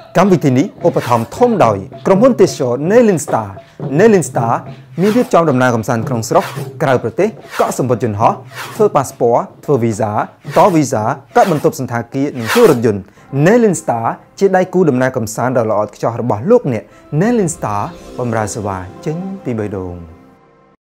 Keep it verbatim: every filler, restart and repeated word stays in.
Cam vị trí ní, ô bật thầm thông đòi,ក្រុមហ៊ុន ទេសចរ Nelinstar Nelinstar មានរៀបចំដំណើរកម្សាន្តក្នុងស្រុកក្រៅប្រទេសកក់សម្បត្តិយន្តហោះធ្វើ passport ធ្វើ visa ត visa កាត់បន្ទប់សណ្ឋាគារនិងជួលរថយន្ត Nelinstar ជាដៃគូដំណើរកម្សាន្តដ៏ល្អឥតខ្ចោះរបស់លោកអ្នក Nelinstar បម្រើសេវាចេញពីបេះដូង